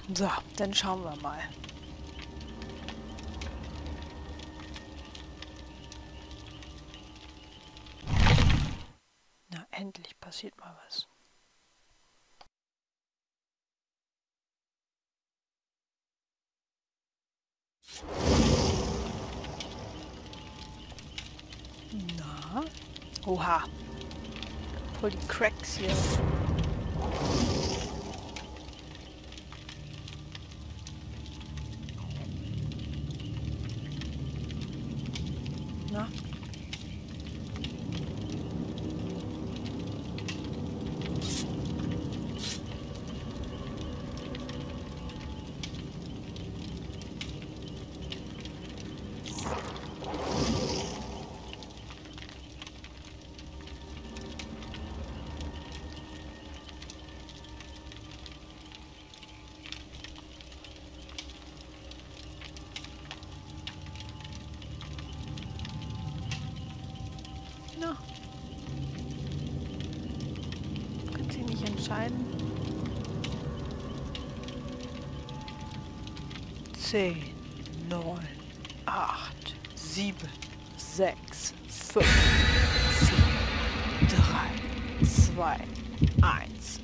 So, dann schauen wir mal. Na, endlich passiert mal was. Na? Oha. Voll die Cracks hier. Na? Na? Könnt ihr nicht entscheiden? 10, 9, 8, 7, 6, 5, 4, 3, 2, 1.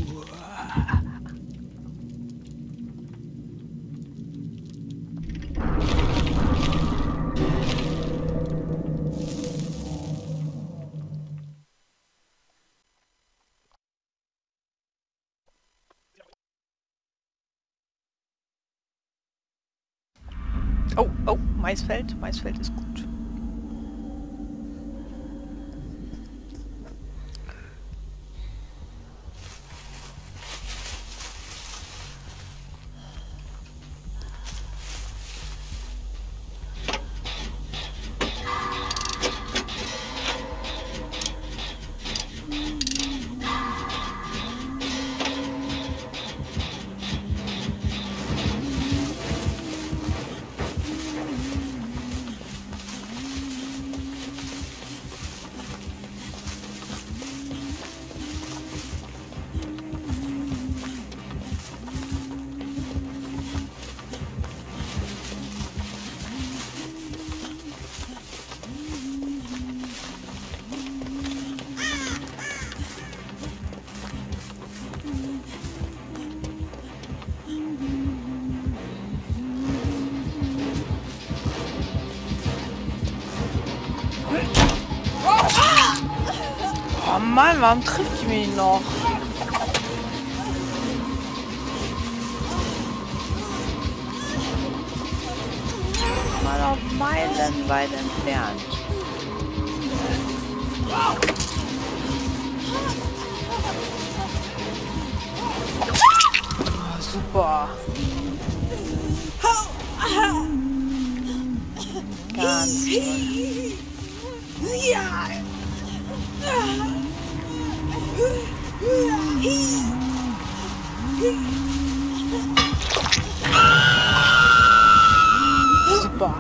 Oh, oh, Maisfeld. Maisfeld ist gut. Oh Mann, warum trifft die mich noch? Mal auf meilenweit entfernt. Oh, super. Ganz toll. Super.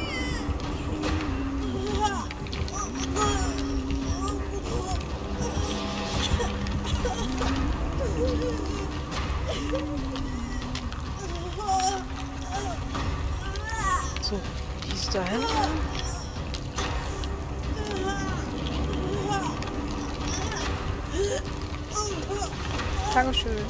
So, die ist da hinten. Dankeschön.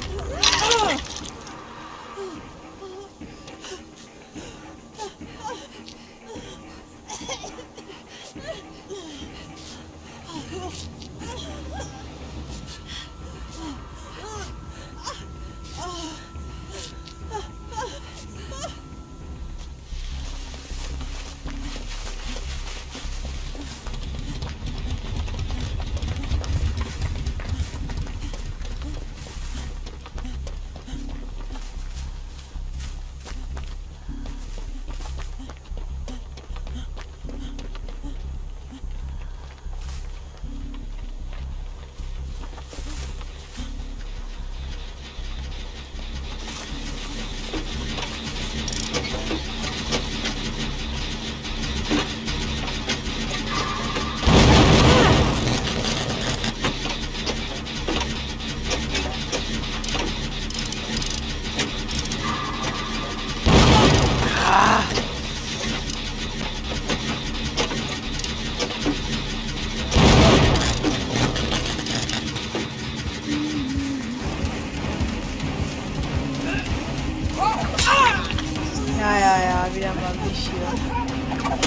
Ja, wieder mal mich hier.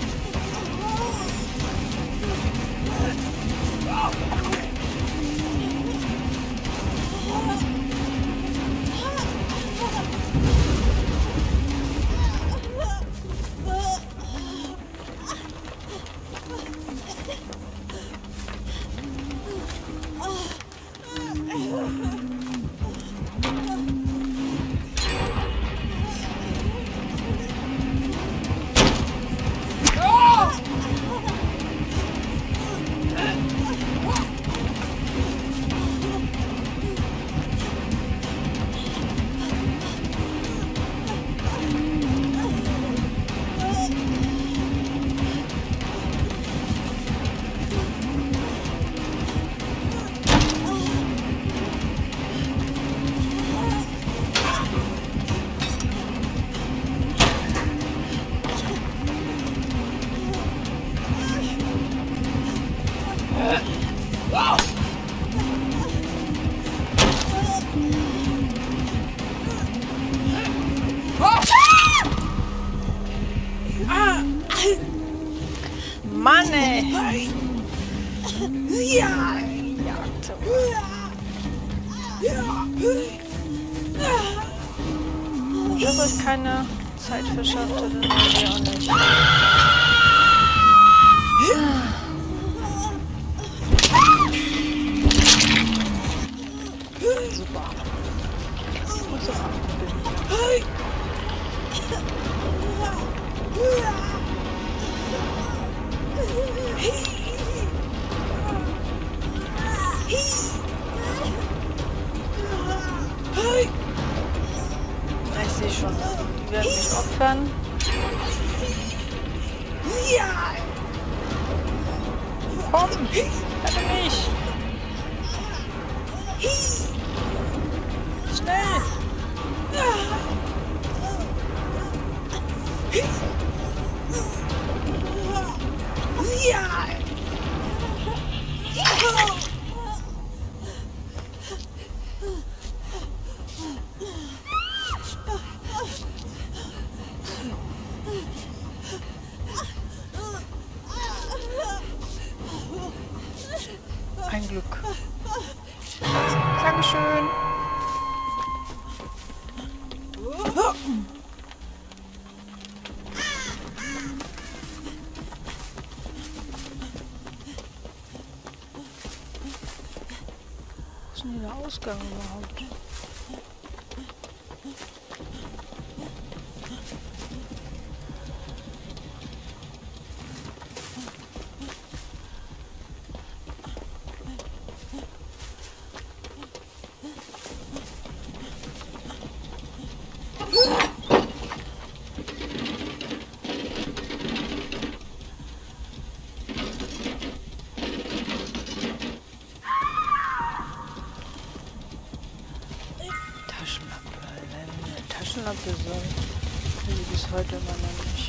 Mann, ey! Ja! Ich habe euch keine Zeit verschafft, oder nee, auch nicht. Super. Ich muss das abbinden. Ich sehe schon, die werden mich opfern. Komm, rette mich! Schnell! Ein Glück. Dankeschön. Wo ist denn der Ausgang überhaupt? Taschenlampe soll. Die bis heute immer noch nicht.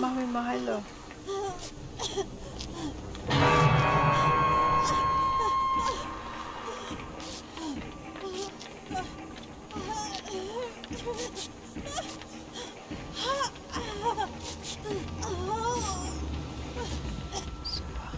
mach mich mal heile. Super.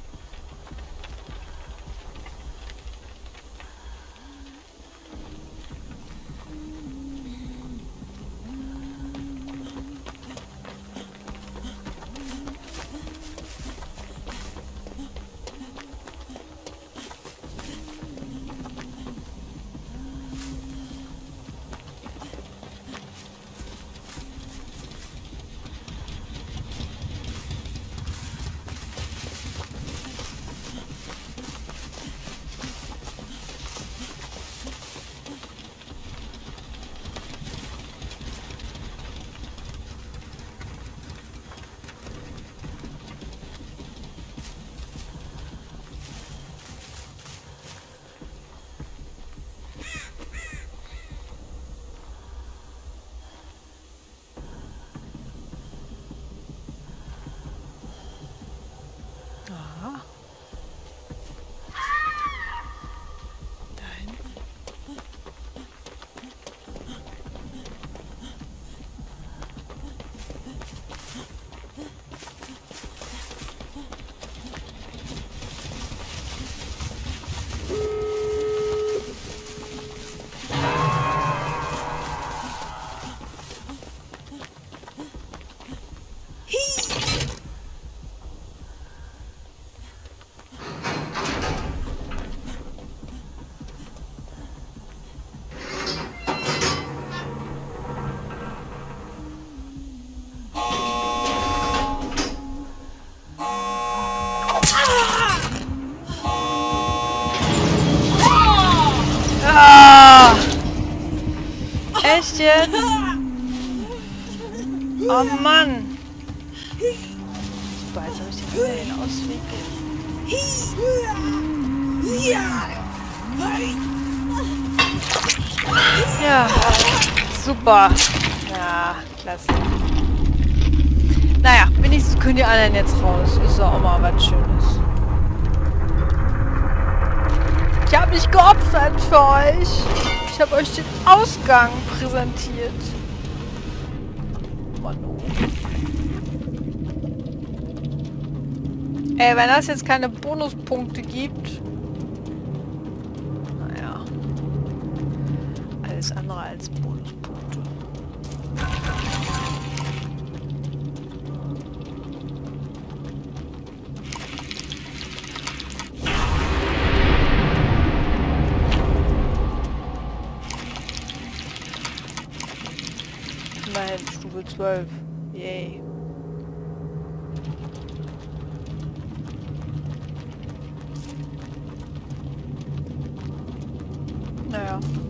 Aha. Da hinten. Ah! Echt jetzt? Oh Mann! Super, jetzt habe ich den schnellen Ausweg. Ja, super. Ja, klasse. Naja, wenigstens können die anderen jetzt raus. Ist doch auch mal was Schönes. Ich habe mich geopfert für euch. Ich habe euch den Ausgang präsentiert. Mann, oh. Ey, wenn das jetzt keine Bonuspunkte gibt... Naja. Alles andere als Bonuspunkte. Immerhin Stufe 12. Yay. Naja.